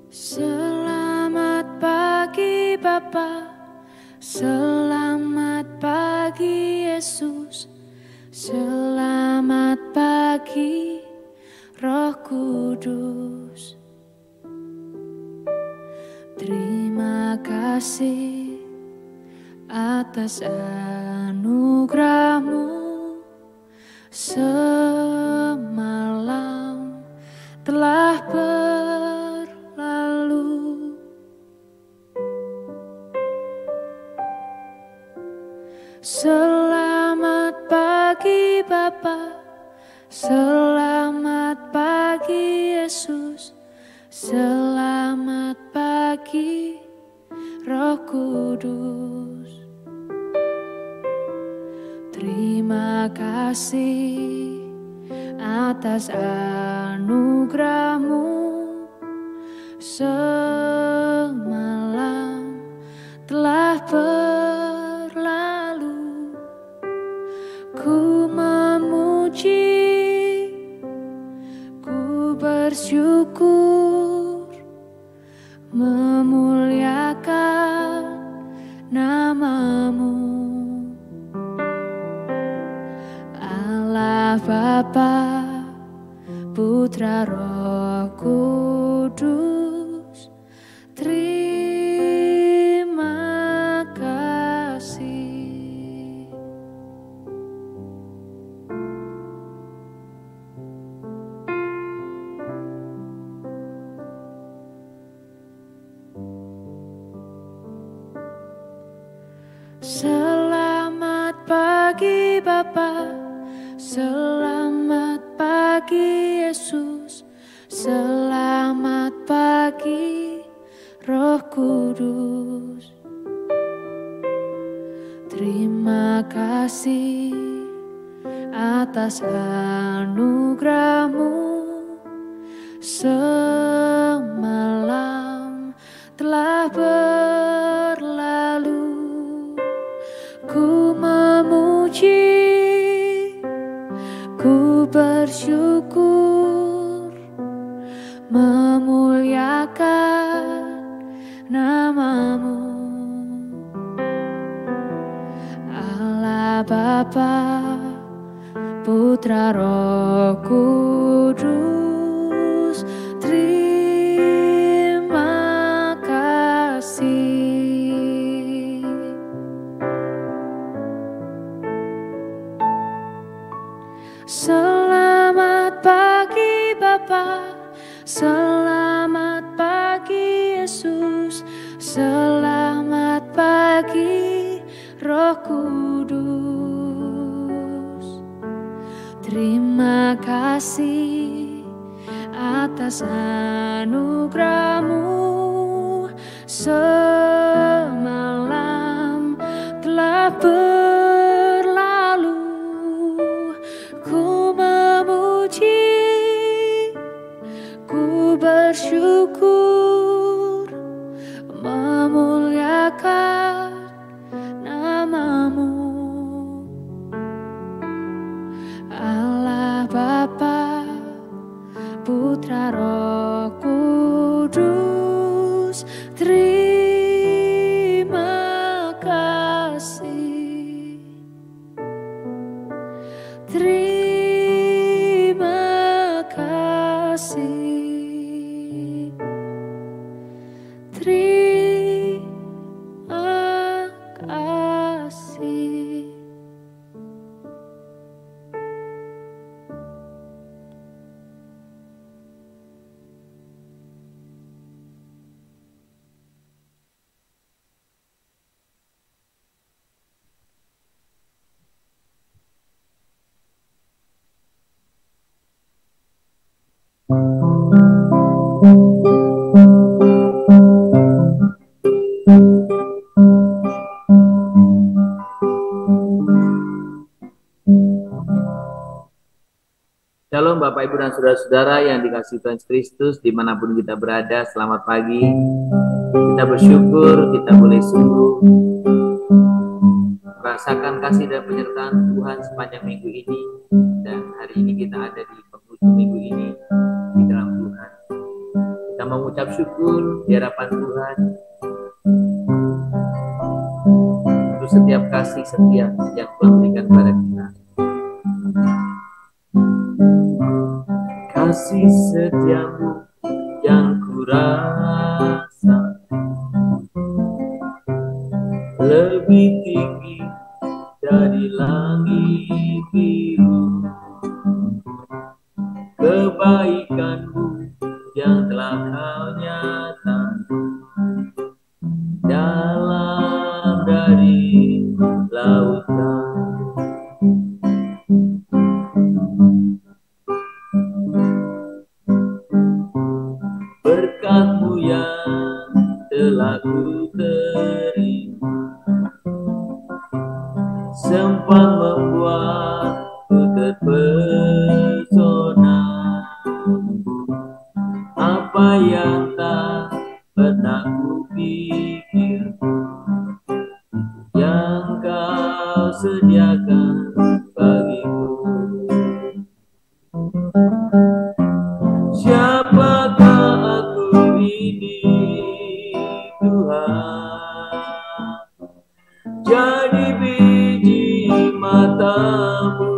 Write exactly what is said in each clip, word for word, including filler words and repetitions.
Selamat pagi Bapa, selamat pagi Yesus, selamat pagi Roh Kudus. Terima kasih atas anugerah-Mu semalam telah berlalu. Selamat pagi Bapa, selamat pagi Yesus, selamat pagi Roh Kudus. Terima kasih atas anugerah-Mu semalam telah berlalu. Ku memuji, ku bersyukur, memuliakan nama-Mu. Allah Bapa, Putra Roh Kudus, terima kasih. Selamat pagi Bapa, selamat pagi Yesus, selamat pagi Roh Kudus. Terima kasih atas anugerah-Mu semalam telah berlalu. Ku memuji, ku bersyukur, memuliakan nama-Mu. Allah Bapa, Putra Roh Kudus, terima kasih. Selamat pagi Bapa, selamat pagi Yesus, selamat pagi Roh Kudus. Terima kasih atas anugerah-Mu semalam telah berlalu. Ku memuji, ku bersyukur, memuliakan nama-Mu. Allah Bapa, Putra Roh Kudus, terima kasih. Terima kasih. Terima kasih. Shalom Bapak Ibu dan Saudara-saudara yang dikasihi Tuhan Kristus dimanapun kita berada, selamat pagi. Kita bersyukur kita boleh sungguh rasakan kasih dan penyertaan Tuhan sepanjang minggu ini, dan hari ini kita ada di penghujung minggu ini di dalam Tuhan. Kita mengucap syukur di hadapan Tuhan untuk setiap kasih setia yang Tuhan berikan pada kita. Kasih setiamu yang kurasa lebih tinggi dari langit biru. Kebaikanmu yang telah kau nyatakan dalam dari lautan. Berkat-Mu yang telah ku terima sempat membuatku terpesona. Apa yang tak pernah kupikir yang Kau sediakan bagiku. Siapakah aku ini, Tuhan? Jadi biji mata-Mu.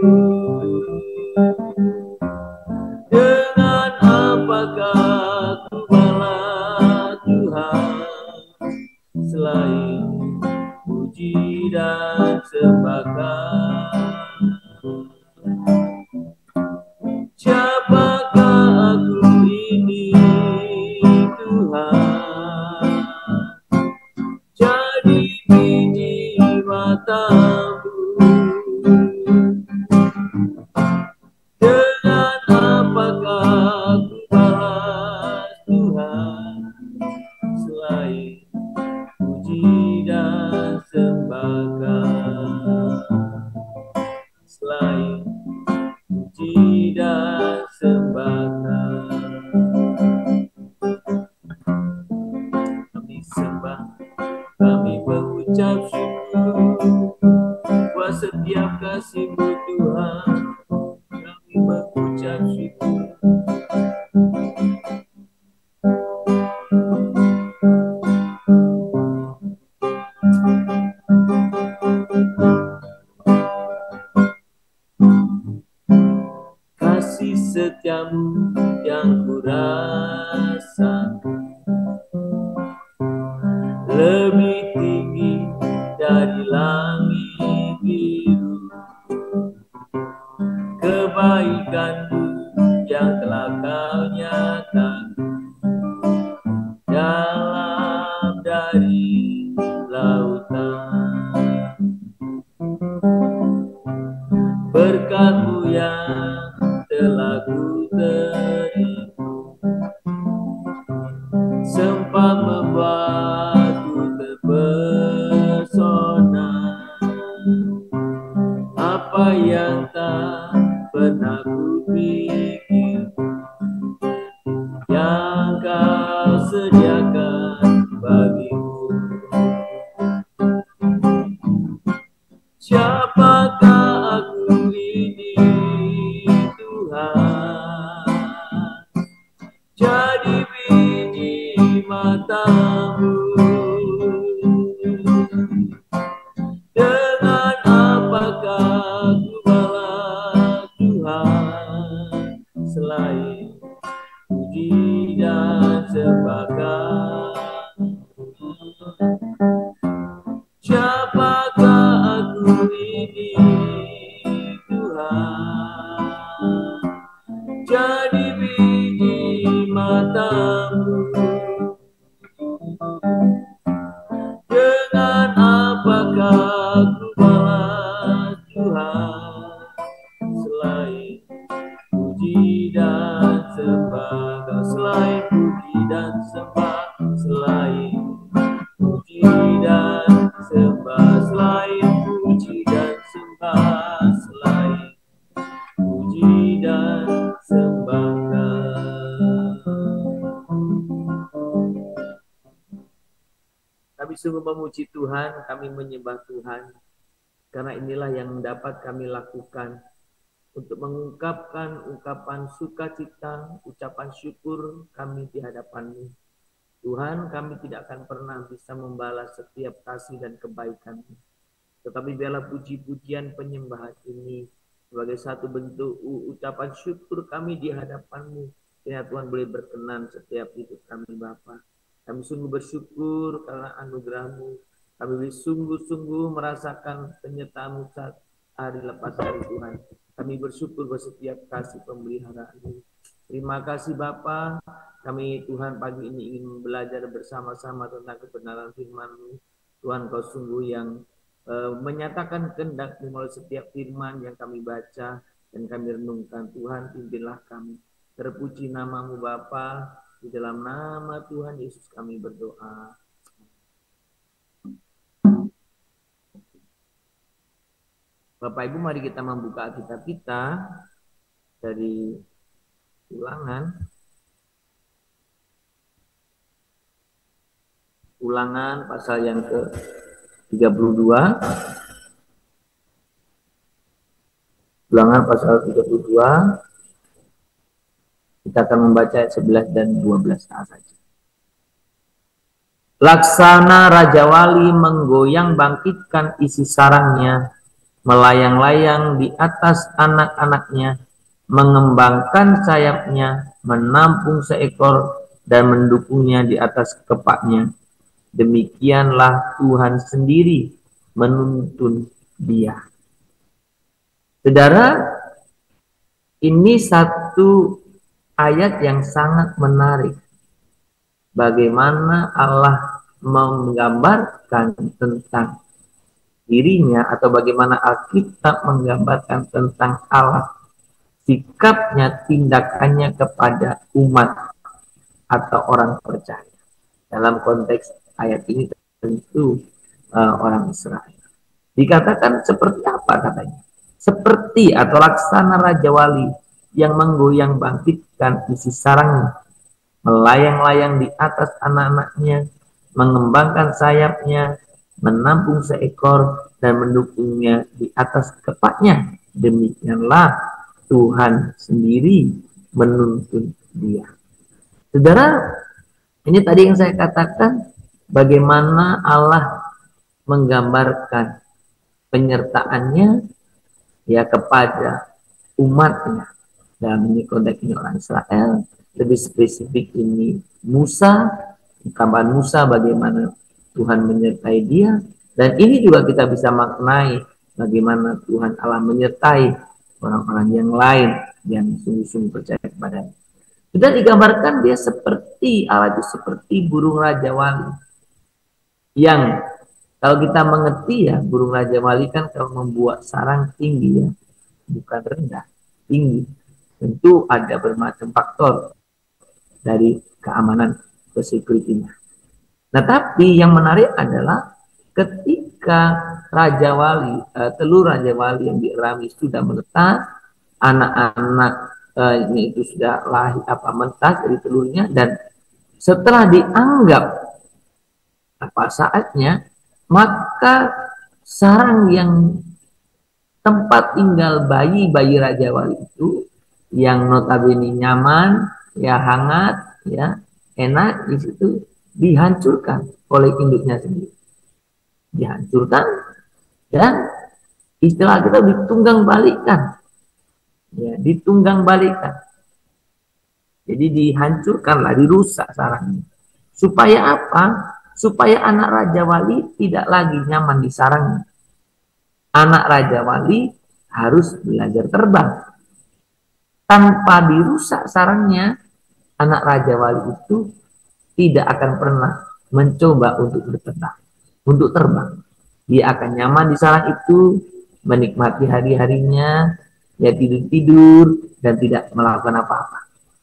Dengan apakah ku balas Tuhan selain puji dan sembahkan? Siapakah aku ini, Tuhan? Jadi biji mata-Mu. Dengan apakah ku balas Tuhan selain puji dan sembahkan? Selain puji dan sembahkan, kami sembah, kami mengucap syukur buat setiap kasih-Mu Tuhan. Kami mengucap syukur. Kasih setiamu yang kurasa lebih tinggi dari langit biru. Kebaikan-Mu yang telah Kau nyatakan dalam dari lautan. Berkat-Mu yang telah ku terima sempat membuatku terpesona. Apa yang tak pernah kupikir yang Kau sediakan bagiku. Siapakah aku ini, Tuhan? Jadi biji mata-Mu. Dengan apakah ku balas Tuhan selain puji dan sembahkan? Siapakah aku ini, Tuhan? Jadi biji mata-Mu. Dengan apakah ku balas Tuhan selain puji dan sembah? Selain puji dan sembah, selain puji dan sembah, selain puji dan sembah, selain puji dan sembahkan. Kami sungguh memuji Tuhan, kami menyembah Tuhan, karena inilah yang dapat kami lakukan untuk mengungkapkan ungkapan sukacita, ucapan syukur kami di hadapan-Mu. Tuhan, kami tidak akan pernah bisa membalas setiap kasih dan kebaikan-Mu. Tetapi biarlah puji-pujian penyembahan ini sebagai satu bentuk ucapan syukur kami di hadapan-Mu. Kiranya Tuhan boleh berkenan setiap hidup kami Bapa. Kami sungguh bersyukur karena anugerah-Mu. Kami boleh sungguh-sungguh merasakan penyertaan-Mu saat hari lepas hari Tuhan. Kami bersyukur bahwa setiap kasih pemeliharaan-Mu. Terima kasih Bapa. Kami Tuhan pagi ini ingin belajar bersama-sama tentang kebenaran firman-Mu. Tuhan, Kau sungguh yang uh, menyatakan kehendak-Mu melalui setiap firman yang kami baca dan kami renungkan. Tuhan, pimpinlah kami. Terpuji nama-Mu Bapa. Di dalam nama Tuhan Yesus kami berdoa. Bapak Ibu, mari kita membuka Alkitab kita dari Ulangan. Ulangan pasal yang ke tiga puluh dua. Ulangan pasal tiga puluh dua. Kita akan membaca ayat sebelas dan dua belas saja. Laksana Raja Wali menggoyang bangkitkan isi sarangnya, melayang-layang di atas anak-anaknya, mengembangkan sayapnya, menampung seekor dan mendukungnya di atas kepaknya. Demikianlah Tuhan sendiri menuntun dia. Saudara, ini satu ayat yang sangat menarik. Bagaimana Allah menggambarkan tentang dirinya, atau bagaimana Alkitab menggambarkan tentang Allah, sikapnya, tindakannya kepada umat atau orang percaya. Dalam konteks ayat ini tentu uh, orang Israel. Dikatakan seperti apa katanya? Seperti atau laksana Raja Wali yang menggoyang bangkitkan isi sarangnya, melayang-layang di atas anak-anaknya, mengembangkan sayapnya, menampung seekor dan mendukungnya di atas kepaknya. Demikianlah Tuhan sendiri menuntun dia. Saudara, ini tadi yang saya katakan, bagaimana Allah menggambarkan penyertaannya ya kepada umatnya. Dalam ini konteks ini orang Israel, lebih spesifik ini Musa, gambaran Musa bagaimana Tuhan menyertai dia, dan ini juga kita bisa maknai bagaimana Tuhan Allah menyertai orang-orang yang lain yang sungguh-sungguh percaya kepadanya. Sudah digambarkan dia seperti Allah itu seperti burung Raja Wali yang kalau kita mengerti ya, burung Raja Wali kan kalau membuat sarang tinggi ya, bukan rendah, tinggi. Tentu ada bermacam faktor dari keamanan ke security-nya. Nah, tapi yang menarik adalah ketika Raja Wali, uh, telur Raja Wali yang dierami sudah menetas, anak-anak uh, ini itu sudah lahir apa menetas dari telurnya, dan setelah dianggap apa saatnya, maka sarang yang tempat tinggal bayi-bayi Raja Wali itu yang notabene nyaman, ya hangat, ya enak, di situ dihancurkan oleh induknya sendiri. Dihancurkan dan istilah kita ditunggang balikan. Ya, ditunggang balikan. Jadi dihancurkanlah, dirusak sarangnya. Supaya apa? Supaya anak Raja Wali tidak lagi nyaman di sarangnya. Anak Raja Wali harus belajar terbang. Tanpa dirusak sarangnya, anak Raja Wali itu tidak akan pernah mencoba untuk berterbang, untuk terbang. Dia akan nyaman di sarang itu, menikmati hari-harinya, ya tidur-tidur, dan tidak melakukan apa-apa.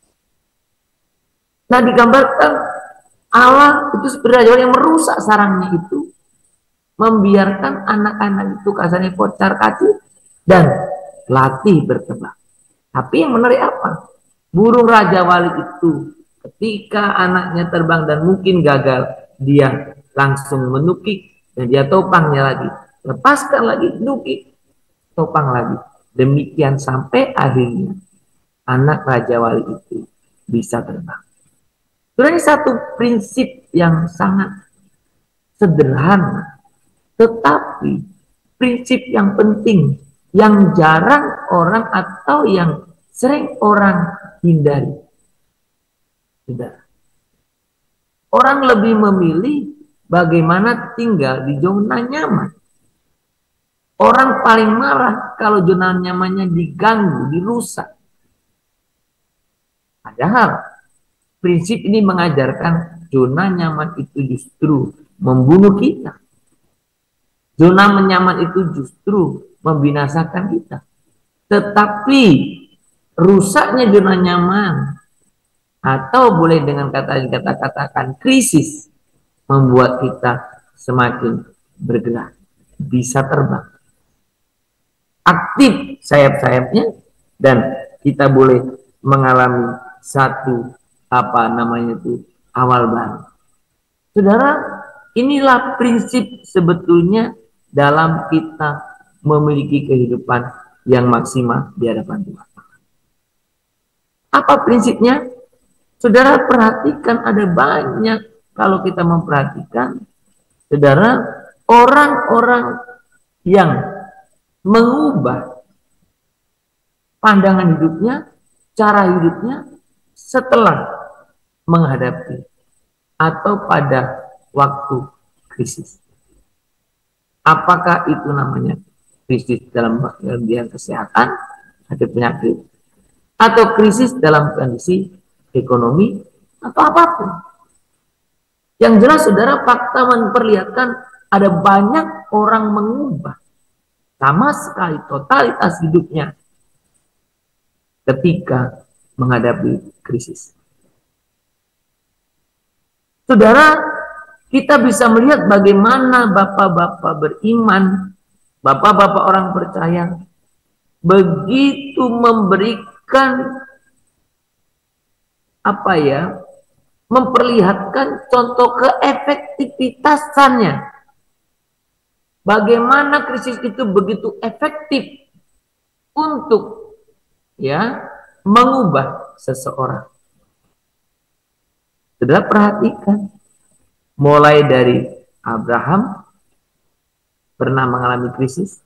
Nah, digambarkan Allah itu seperti Raja Wali yang merusak sarangnya itu, membiarkan anak-anak itu kasarnya kocar kacir dan latih berterbang. Tapi yang menarik apa? Burung Raja Wali itu ketika anaknya terbang dan mungkin gagal, dia langsung menukik dan dia topangnya lagi. Lepaskan lagi, nukik, topang lagi. Demikian sampai akhirnya anak Raja Wali itu bisa terbang. Ini satu prinsip yang sangat sederhana, tetapi prinsip yang penting, yang jarang orang atau yang sering orang hindari. Tidak. Orang lebih memilih bagaimana tinggal di zona nyaman. Orang paling marah kalau zona nyamannya diganggu, dirusak. Padahal prinsip ini mengajarkan zona nyaman itu justru membunuh kita. Zona nyaman itu justru membinasakan kita. Tetapi rusaknya zona nyaman, atau boleh dengan kata kata katakan krisis, membuat kita semakin bergerak, bisa terbang, aktif sayap-sayapnya, dan kita boleh mengalami satu apa namanya itu awal baru. Saudara, inilah prinsip sebetulnya dalam kita memiliki kehidupan yang maksimal di hadapan Tuhan. Apa prinsipnya? Saudara perhatikan, ada banyak kalau kita memperhatikan, saudara, orang-orang yang mengubah pandangan hidupnya, cara hidupnya setelah menghadapi atau pada waktu krisis. Apakah itu namanya krisis dalam bagian kesehatan, ada penyakit, atau krisis dalam kondisi ekonomi, atau apapun. Yang jelas saudara, fakta memperlihatkan ada banyak orang mengubah sama sekali totalitas hidupnya ketika menghadapi krisis. Saudara, kita bisa melihat bagaimana bapak-bapak beriman, bapak-bapak orang percaya, begitu memberikan apa ya, memperlihatkan contoh keefektivitasannya. Bagaimana krisis itu begitu efektif untuk ya mengubah seseorang. Saudara perhatikan, mulai dari Abraham pernah mengalami krisis,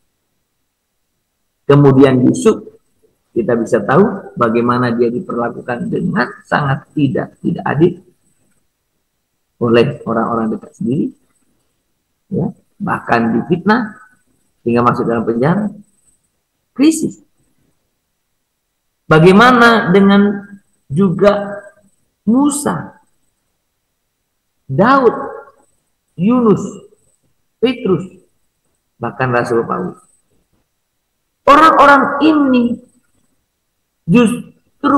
kemudian Yusuf, kita bisa tahu bagaimana dia diperlakukan dengan sangat tidak tidak adil oleh orang-orang dekat sendiri, ya, bahkan difitnah hingga masuk dalam penjara. Krisis. Bagaimana dengan juga Musa, Daud, Yunus, Petrus, bahkan Rasul Paulus. Orang-orang ini justru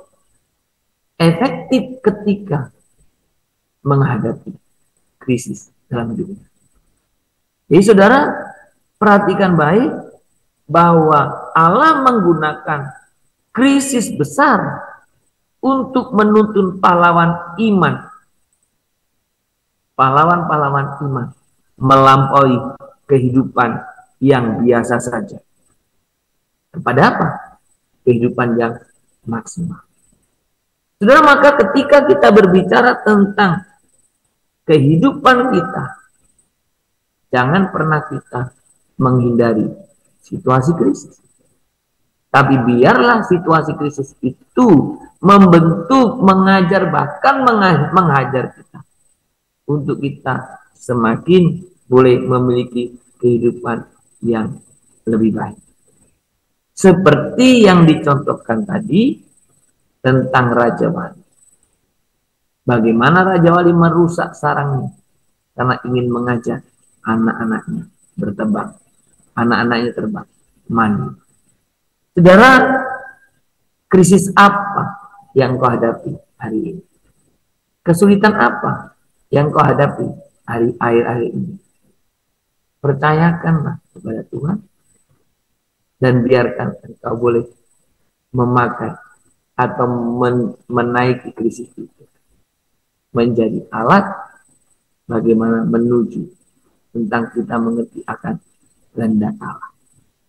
efektif ketika menghadapi krisis dalam hidupnya. Jadi saudara, perhatikan baik bahwa Allah menggunakan krisis besar untuk menuntun pahlawan iman. Pahlawan-pahlawan iman melampaui kehidupan yang biasa saja. Kepada apa? Kehidupan yang maksimal. Saudara, maka ketika kita berbicara tentang kehidupan kita, jangan pernah kita menghindari situasi krisis. Tapi biarlah situasi krisis itu membentuk, mengajar, bahkan menghajar kita, untuk kita semakin boleh memiliki kehidupan yang lebih baik. Seperti yang dicontohkan tadi tentang Raja Wali. Bagaimana Raja Wali merusak sarangnya karena ingin mengajar anak-anaknya berterbang. Anak-anaknya terbang, mandi. Saudara, krisis apa yang kau hadapi hari ini? Kesulitan apa yang kau hadapi hari akhir-akhir ini? Percayakanlah kepada Tuhan dan biarkan engkau boleh memakai atau men menaiki krisis itu menjadi alat bagaimana menuju tentang kita mengerti akan kehendak Allah.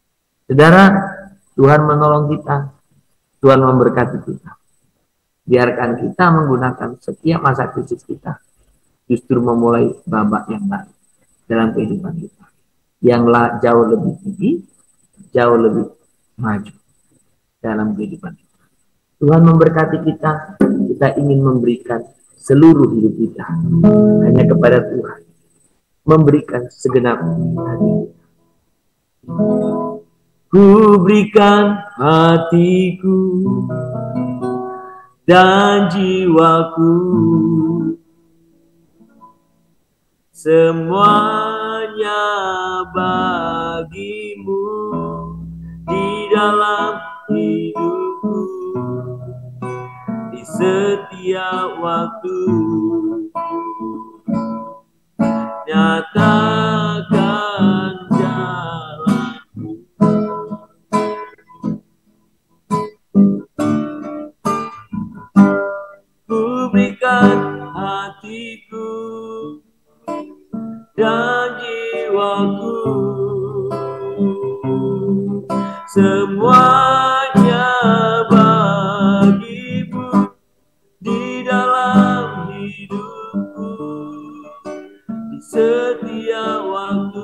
Saudara, Tuhan menolong kita, Tuhan memberkati kita. Biarkan kita menggunakan setiap masa krisis kita justru memulai babak yang baru dalam kehidupan kita, yang jauh lebih tinggi, jauh lebih maju dalam kehidupan kita. Tuhan memberkati kita. Kita ingin memberikan seluruh hidup kita hanya kepada Tuhan, memberikan segenap hati. Ku berikan hatiku dan jiwaku, semuanya bagimu di dalam hidupku, di setiap waktu. Nyatakan jalanmu, ku berikan hatiku dan jiwaku, semuanya bagimu di dalam hidupku, di setiap waktu.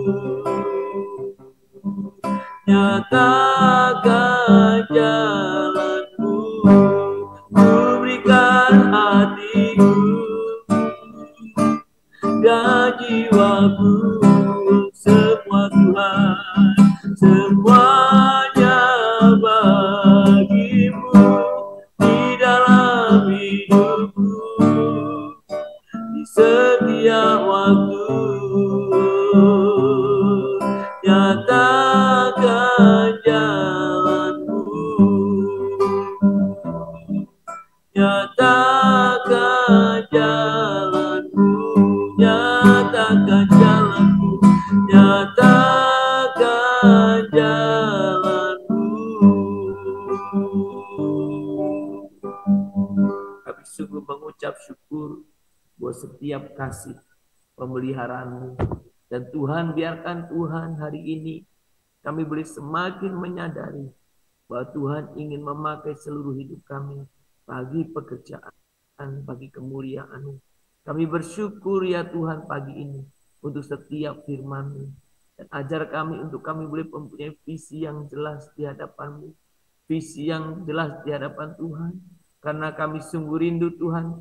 Nyatakan jalanmu, ku berikan hatiku dan jiwaku, semua Tuhan, semuanya bagimu di dalam hidupku, di setiap waktu. Nyatakan jalanmu, nyatakan jalanmu, nyatakan jalanmu, nyatakan jalanmu. Kami sungguh mengucap syukur buat setiap kasih pemeliharaanmu. Dan Tuhan, biarkan Tuhan hari ini kami boleh semakin menyadari bahwa Tuhan ingin memakai seluruh hidup kami bagi pekerjaan, bagi kemuliaan-Mu. Kami bersyukur ya Tuhan pagi ini untuk setiap firman-Mu. Dan ajar kami untuk kami boleh mempunyai visi yang jelas di hadapan-Mu. Visi yang jelas di hadapan Tuhan. Karena kami sungguh rindu Tuhan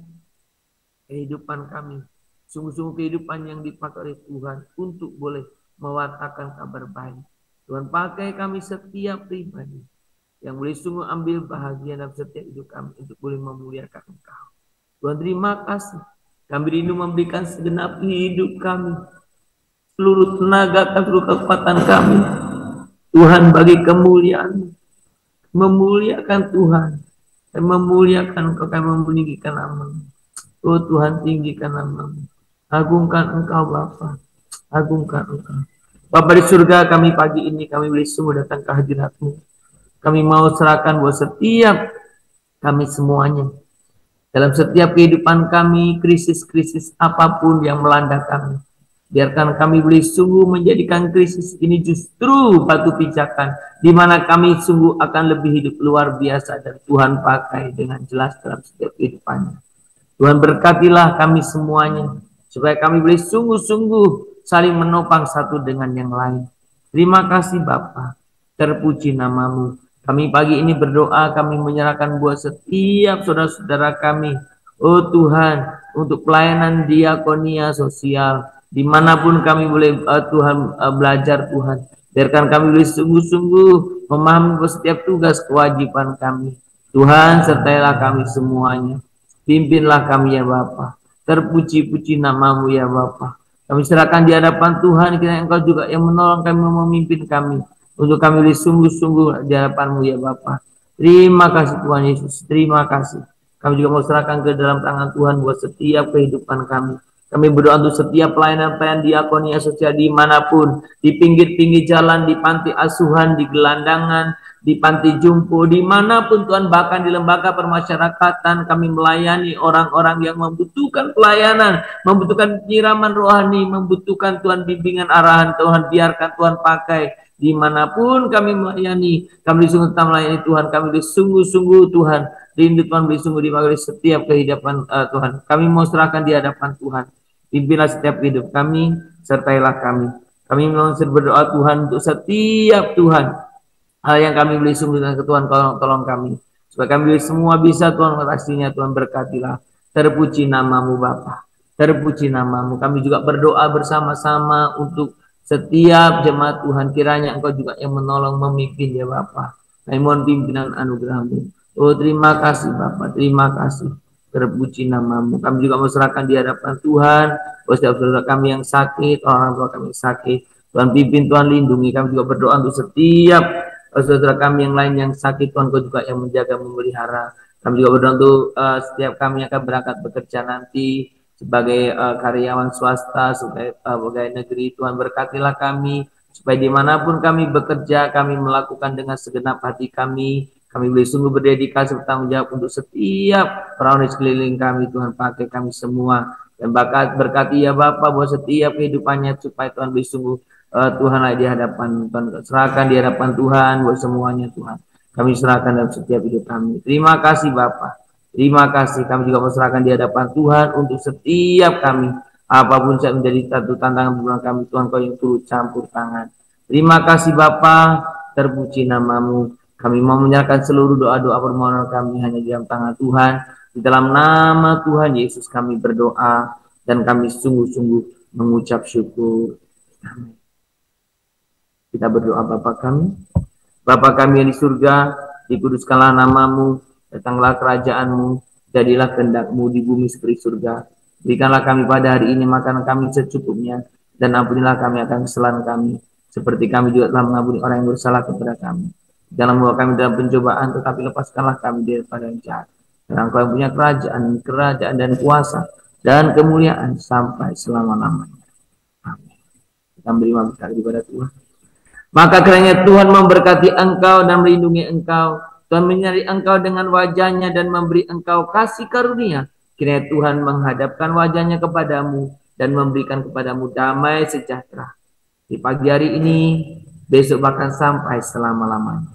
kehidupan kami. Sungguh-sungguh kehidupan yang dipakai oleh Tuhan untuk boleh mewartakan kabar baik. Tuhan pakai kami setiap pribadi yang boleh sungguh ambil bahagia dalam setiap hidup kami untuk boleh memuliakan Engkau. Tuhan terima kasih. Kami rindu memberikan segenap hidup kami, seluruh tenaga, seluruh kekuatan kami. Tuhan bagi kemuliaan, memuliakan Tuhan dan memuliakan Engkau, kami meninggikan nama-Mu. Oh Tuhan, tinggikan nama-Mu. Agungkan Engkau Bapa, agungkan Engkau. Bapa di surga, kami pagi ini kami boleh sungguh datang ke hadirat-Mu. Kami mau serahkan buat setiap kami semuanya. Dalam setiap kehidupan kami, krisis-krisis apapun yang melanda kami. Biarkan kami boleh sungguh menjadikan krisis ini justru batu pijakan, di mana kami sungguh akan lebih hidup luar biasa dan Tuhan pakai dengan jelas dalam setiap kehidupannya. Tuhan berkatilah kami semuanya, supaya kami boleh sungguh-sungguh saling menopang satu dengan yang lain. Terima kasih Bapa, terpuji nama-Mu. Kami pagi ini berdoa, kami menyerahkan buat setiap saudara-saudara kami. Oh Tuhan, untuk pelayanan diakonia sosial, dimanapun kami boleh uh, Tuhan uh, belajar Tuhan. Biarkan kami boleh sungguh-sungguh memahami setiap tugas kewajiban kami. Tuhan, sertailah kami semuanya. Pimpinlah kami ya Bapa. Terpuji-puji nama-Mu ya Bapa. Kami serahkan di hadapan Tuhan, kiranya Engkau juga yang menolong kami, memimpin kami. Untuk kami boleh sungguh-sungguh di hadapan-Mu ya Bapa. Terima kasih Tuhan Yesus, terima kasih. Kami juga mau serahkan ke dalam tangan Tuhan buat setiap kehidupan kami. Kami berdoa untuk setiap pelayanan-pelayanan diakonia sosial dimanapun, di pinggir-pinggir jalan, di panti asuhan, di gelandangan, di panti jumbo, dimanapun Tuhan, bahkan di lembaga permasyarakatan, kami melayani orang-orang yang membutuhkan pelayanan, membutuhkan penyiraman rohani, membutuhkan Tuhan bimbingan arahan. Tuhan biarkan Tuhan pakai Dimanapun kami melayani, kami sungguh tetap melayani Tuhan, kami sungguh-sungguh Tuhan, rindu Tuhan bersungguh di bagi setiap kehidupan uh, Tuhan. Kami mau serahkan di hadapan Tuhan. Pimpinlah setiap hidup kami, sertailah kami. Kami mau berdoa Tuhan untuk setiap Tuhan hal yang kami beli sungguh dengan Tuhan, tolong, tolong kami supaya kami semua bisa Tuhan mengatasinya. Tuhan berkatilah. Terpuji namamu Bapa, terpuji namamu. Kami juga berdoa bersama-sama untuk setiap jemaat Tuhan, kiranya Engkau juga yang menolong memimpin ya Bapa. Kami mohon pimpinan anugerah-Mu. Oh terima kasih Bapa, terima kasih. Terpuji namamu. Kami juga menserahkan di hadapan Tuhan setiap saudara kami yang sakit, orang tua kami yang sakit. Tuhan pimpin, Tuhan lindungi. Kami juga berdoa untuk setiap saudara kami yang lain yang sakit, Tuhan Kau juga yang menjaga, memelihara. Kami juga berdoa untuk uh, setiap kami yang akan berangkat bekerja nanti sebagai uh, karyawan swasta, sebagai uh, pegawai negeri. Tuhan berkatilah kami, supaya dimanapun kami bekerja, kami melakukan dengan segenap hati kami. Kami boleh sungguh berdedikasi bertanggung jawab untuk setiap orang di sekeliling kami. Tuhan pakai kami semua. Dan bakat berkati ya Bapak buat setiap kehidupannya, supaya Tuhan boleh sungguh uh, Tuhan di hadapan Tuhan, serahkan di hadapan Tuhan buat semuanya Tuhan. Kami serahkan dalam setiap hidup kami. Terima kasih Bapak. Terima kasih. Kami juga menserahkan di hadapan Tuhan untuk setiap kami. Apapun yang menjadi satu tantangan bulan kami, Tuhan Kau yang turut campur tangan. Terima kasih Bapa, terpuji namamu. Kami mau menyerahkan seluruh doa-doa permohonan kami hanya di dalam tangan Tuhan. Di dalam nama Tuhan Yesus kami berdoa dan kami sungguh-sungguh mengucap syukur. Amin. Kita berdoa Bapa kami. Bapa kami yang di surga, dikuduskanlah namamu, datanglah kerajaanmu, jadilah kehendak-Mu di bumi seperti surga. Berikanlah kami pada hari ini makanan kami secukupnya, dan ampunilah kami akan kesalahan kami, seperti kami juga telah mengampuni orang yang bersalah kepada kami. Jangan membawa kami dalam pencobaan, tetapi lepaskanlah kami daripada yang jahat. Dan Engkau yang punya kerajaan, kerajaan dan kuasa, dan kemuliaan sampai selama-lamanya. Amin. Kita beri makhluk kepada Tuhan. Maka kiranya Tuhan memberkati engkau dan melindungi engkau. Tuhan menyari engkau dengan wajahnya dan memberi engkau kasih karunia. Kiranya Tuhan menghadapkan wajahnya kepadamu dan memberikan kepadamu damai sejahtera. Di pagi hari ini, besok bahkan sampai selama-lamanya.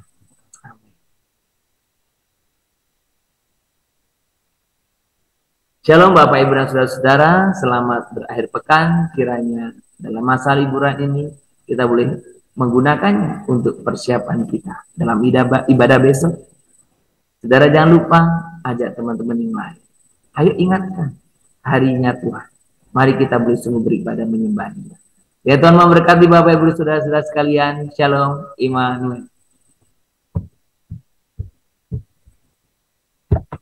Shalom Bapak Ibu dan Saudara-saudara, selamat berakhir pekan. Kiranya dalam masa liburan ini kita boleh menggunakannya untuk persiapan kita dalam ibadah, ibadah besok. Saudara jangan lupa ajak teman-teman yang lain. Ayo ingatkan harinya Tuhan. Mari kita bersungguh beribadah menyembah Dia. Ya Tuhan memberkati Bapak Ibu Saudara-saudara sekalian. Shalom, Immanuel.